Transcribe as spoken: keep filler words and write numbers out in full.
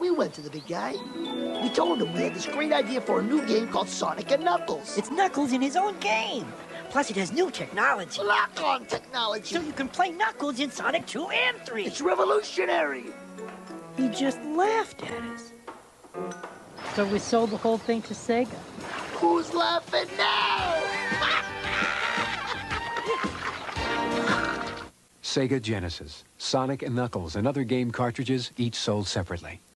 We went to the big guy. We told him we had this great idea for a new game called Sonic and Knuckles. It's Knuckles in his own game. Plus, it has new technology. Lock-on technology. So you can play Knuckles in Sonic two and three. It's revolutionary. He just laughed at us. So we sold the whole thing to Sega. Who's laughing now? Sega Genesis, Sonic and Knuckles, and other game cartridges, each sold separately.